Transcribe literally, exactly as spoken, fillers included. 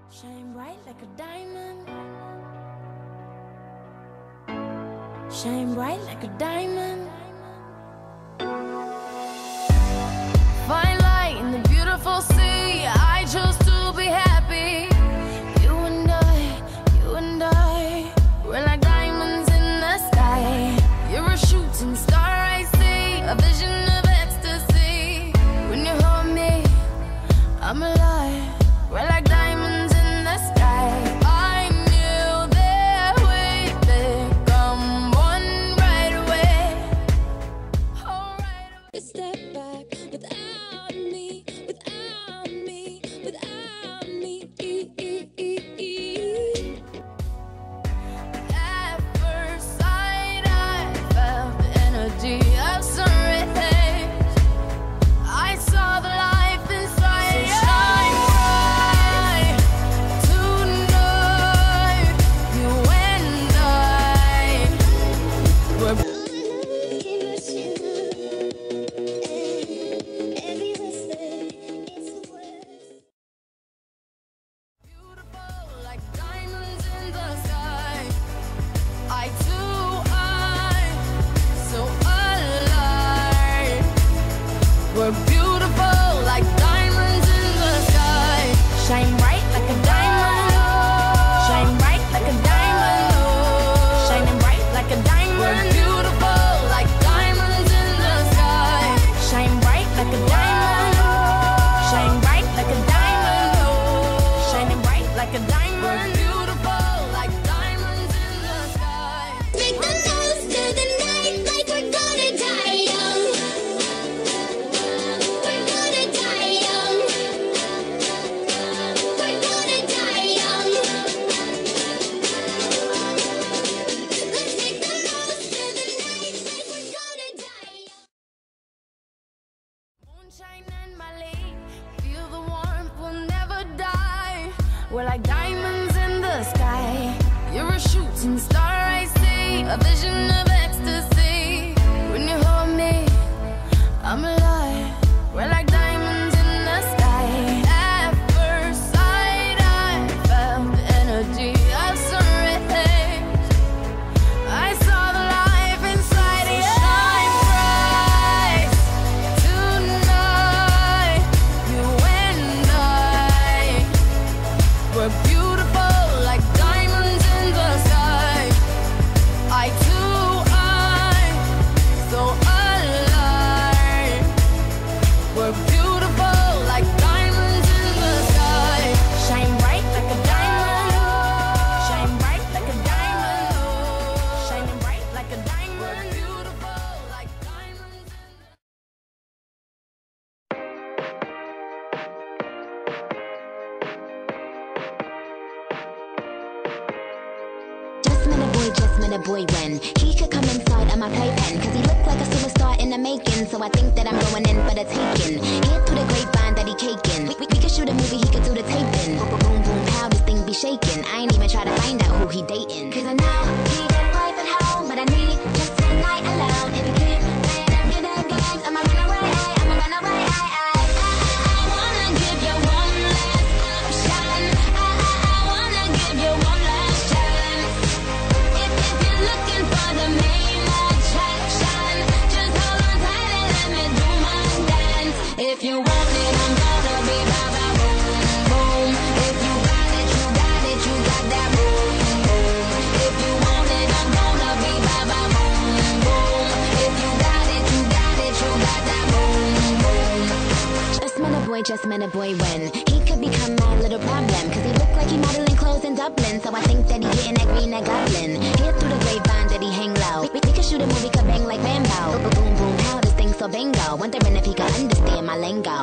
Shine bright like a diamond. Shine bright like a diamond. Find light in the beautiful sea. I chose to be happy. You and I, you and I, we're like diamonds in the sky. You're a shooting star, I see, a vision of ecstasy. When you hold me, I'm alive. We're like diamonds in the sky. I knew that we'd become one right away. Oh, right away. Step back without me, without me, without me. At first sight, I felt the energy of sun rays. I saw the life inside you. We're beautiful like diamonds in the sky. Shine bright like a diamond. Shine bright like a diamond. Shining bright like a diamond. We're beautiful like diamonds in the sky. Shine bright like a diamond. Shine bright like a diamond. Shining bright like a diamond. We're beautiful like diamonds in the sky. Make the most of the night like we're gonna die young. We're gonna die young. We're gonna die young. Let's make the most of the night like we're gonna die young. Moonshine and Mali, feel the warmth, we'll never die. We're like diamonds in the sky. You're a shooting star, I see, a vision of ecstasy. When you hold me, I'm alive. We're like diamonds in the sky. At first sight, I felt the energy of sun rays. I saw the life inside you. Shine bright tonight. You and I, we're beautiful like diamonds in the sky. I too, I so alive. We're beautiful like diamonds in the sky. Shine bright like a diamond. Shine bright like a diamond. Shining bright like a diamond. We're beautiful like diamonds in the Just met a boy, just met a boy when he could come inside of my playpen. Cause he looked like a superstar in the making. So I think that I'm going in for the taking. Hear through the grapevine that he caking. We, we, we could shoot a movie, he could do the taping. Boom, boom, boom, pow, this thing be shaking. I ain't even try to find out who he dating. Cause I know he got a wife at home, but I need just one night alone. If you keep playing them good at games, I'ma run away, I'ma run away, I, I, I, I wanna give you one last option. I, I, I wanna give you one last chance. If, if you're looking for the main attraction, just hold on tight and let me do my dance. If you want it, I'm gonna be ba ba boom boom. If you got it, you got it, you got that boom boom. If you want it, I'm gonna be ba ba boom boom. If you got it, you got it, you got that boom boom. Just met a boy, just met a boy when he could become my little problem. Cause he looked like he modeling clothes in Dublin. So I think that he getting that green, that goblin. Hear through the grapevine that he hang low. We, we, we could shoot a movie, could bang like Rambo. Boom, boom, boom, how this thing so bingo. Wondering if he could understand my lingo.